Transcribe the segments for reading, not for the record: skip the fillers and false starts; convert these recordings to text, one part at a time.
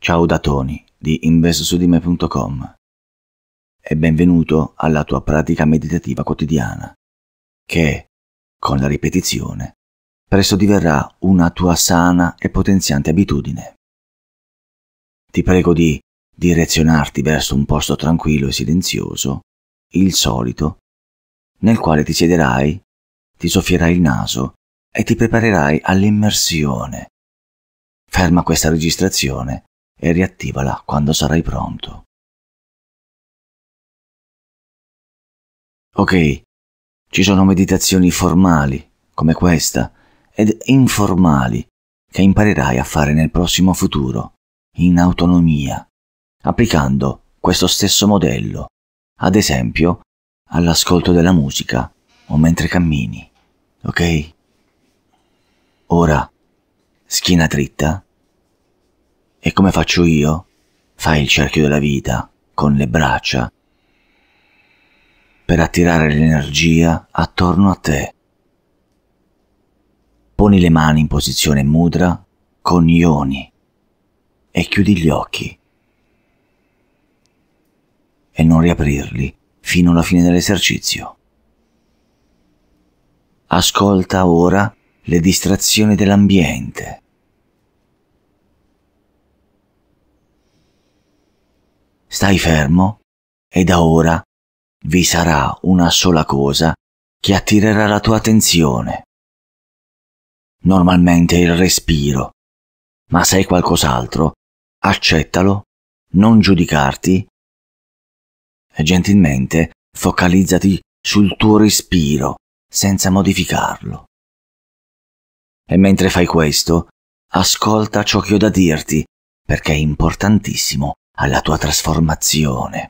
Ciao da Tony di investsudime.com e benvenuto alla tua pratica meditativa quotidiana che, con la ripetizione, presto diverrà una tua sana e potenziante abitudine. Ti prego di direzionarti verso un posto tranquillo e silenzioso, il solito, nel quale ti siederai, ti soffierai il naso e ti preparerai all'immersione. Ferma questa registrazione e riattivala quando sarai pronto. Ok, ci sono meditazioni formali, come questa, ed informali, che imparerai a fare nel prossimo futuro, in autonomia, applicando questo stesso modello, ad esempio, all'ascolto della musica o mentre cammini, ok? Ora, schiena dritta, e come faccio io, fai il cerchio della vita con le braccia per attirare l'energia attorno a te. Poni le mani in posizione mudra con yoni e chiudi gli occhi e non riaprirli fino alla fine dell'esercizio. Ascolta ora le distrazioni dell'ambiente. Stai fermo e da ora vi sarà una sola cosa che attirerà la tua attenzione. Normalmente il respiro, ma se hai qualcos'altro, accettalo, non giudicarti e gentilmente focalizzati sul tuo respiro senza modificarlo. E mentre fai questo, ascolta ciò che ho da dirti, perché è importantissimo alla tua trasformazione.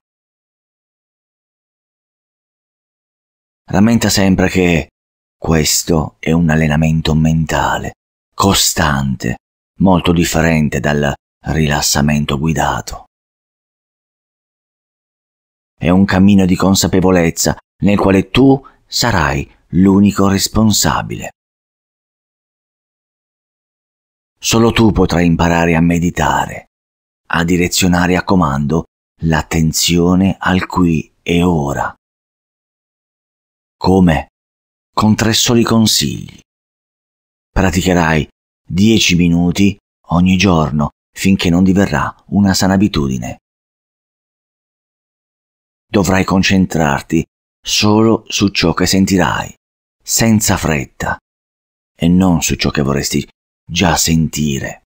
Rammenta sempre che questo è un allenamento mentale, costante, molto differente dal rilassamento guidato. È un cammino di consapevolezza nel quale tu sarai l'unico responsabile. Solo tu potrai imparare a meditare, a direzionare a comando l'attenzione al qui e ora. Come? Con 3 soli consigli. Praticherai 10 minuti ogni giorno finché non diverrà una sana abitudine. Dovrai concentrarti solo su ciò che sentirai, senza fretta, e non su ciò che vorresti già sentire.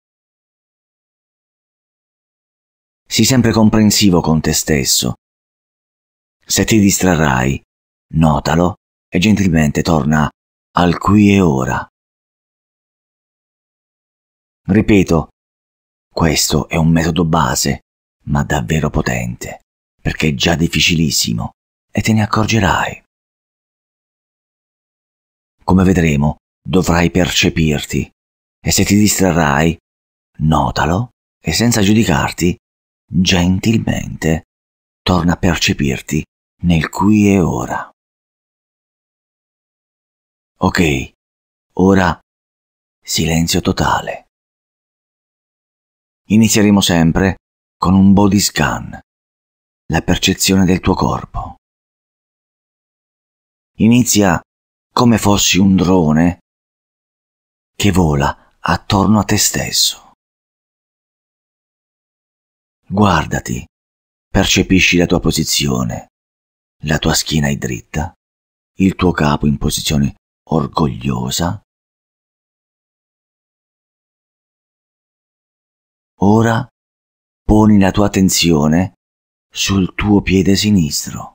Sii sempre comprensivo con te stesso. Se ti distrarrai, notalo e gentilmente torna al qui e ora. Ripeto, questo è un metodo base, ma davvero potente, perché è già difficilissimo e te ne accorgerai. Come vedremo, dovrai percepirti e se ti distrarrai, notalo e senza giudicarti, gentilmente torna a percepirti nel qui e ora. Ok, ora silenzio totale. Inizieremo sempre con un body scan, la percezione del tuo corpo. Inizia come fossi un drone che vola attorno a te stesso. Guardati, percepisci la tua posizione, la tua schiena è dritta, il tuo capo in posizione orgogliosa. Ora poni la tua attenzione sul tuo piede sinistro.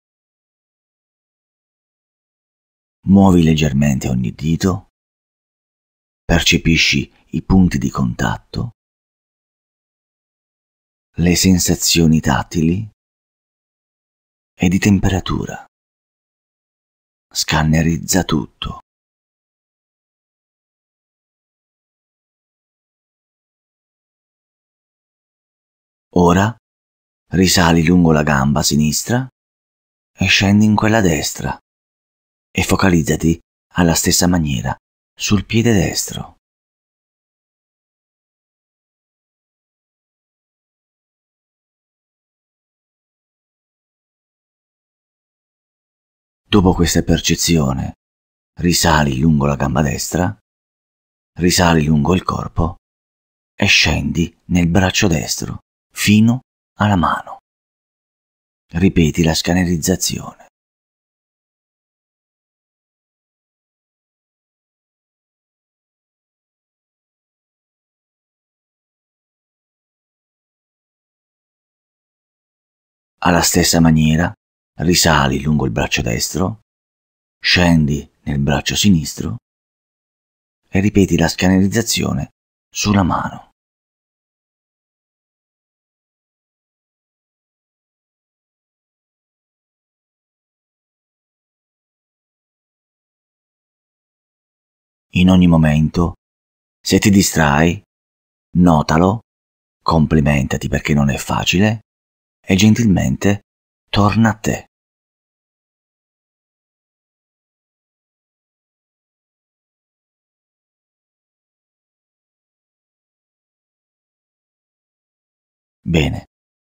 Muovi leggermente ogni dito, percepisci i punti di contatto, le sensazioni tattili e di temperatura. Scannerizza tutto. Ora risali lungo la gamba sinistra e scendi in quella destra e focalizzati alla stessa maniera sul piede destro. Dopo questa percezione, risali lungo la gamba destra, risali lungo il corpo e scendi nel braccio destro fino alla mano. Ripeti la scannerizzazione. Alla stessa maniera, risali lungo il braccio destro, scendi nel braccio sinistro e ripeti la scannerizzazione sulla mano. In ogni momento, se ti distrai, notalo, complimentati perché non è facile e gentilmente torna a te. Bene.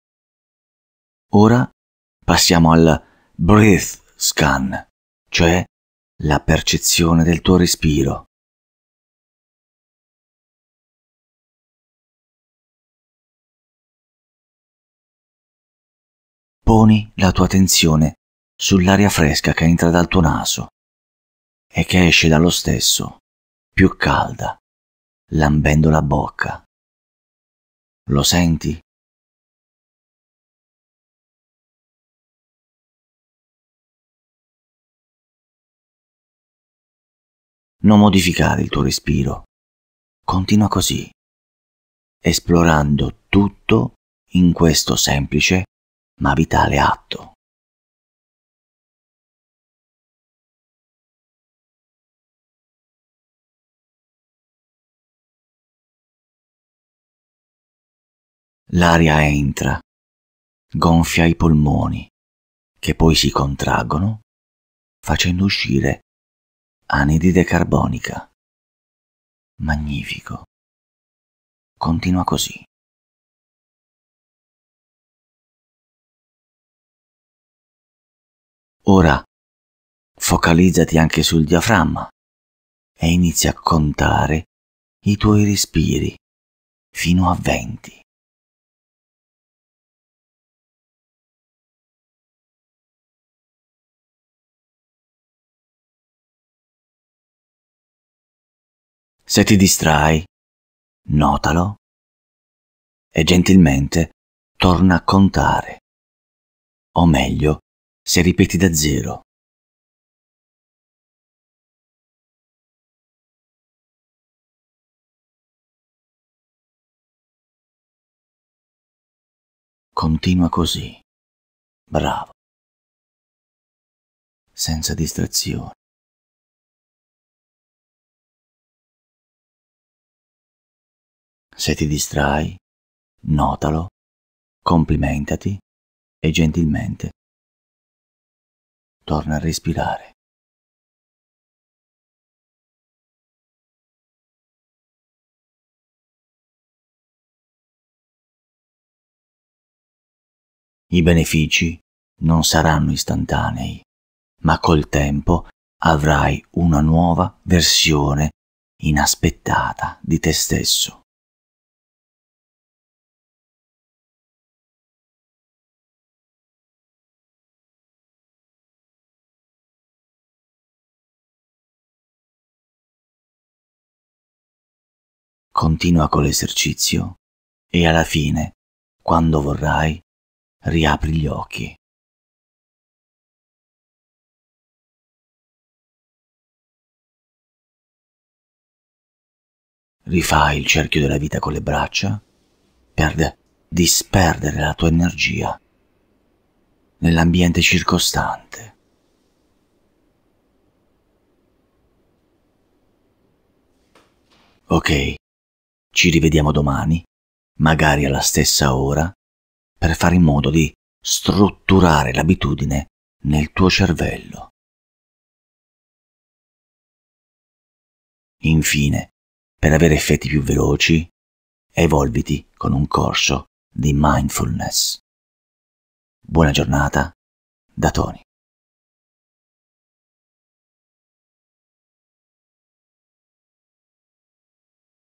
Ora passiamo al breath scan, cioè la percezione del tuo respiro. Poni la tua attenzione sull'aria fresca che entra dal tuo naso e che esce dallo stesso, più calda, lambendo la bocca. Lo senti? Non modificare il tuo respiro. Continua così, esplorando tutto in questo semplice ma vitale atto. L'aria entra, gonfia i polmoni, che poi si contraggono, facendo uscire anidride carbonica. Magnifico. Continua così. Ora focalizzati anche sul diaframma e inizia a contare i tuoi respiri fino a 20. Se ti distrai, notalo e gentilmente torna a contare, o meglio, se ripeti da zero. Continua così. Bravo. Senza distrazioni. Se ti distrai, notalo, complimentati e gentilmente torna a respirare. I benefici non saranno istantanei, ma col tempo avrai una nuova versione inaspettata di te stesso. Continua con l'esercizio e alla fine, quando vorrai, riapri gli occhi. Rifai il cerchio della vita con le braccia per disperdere la tua energia nell'ambiente circostante. Ok, ci rivediamo domani, magari alla stessa ora, per fare in modo di strutturare l'abitudine nel tuo cervello. Infine, per avere effetti più veloci, evolviti con un corso di mindfulness. Buona giornata da Tony.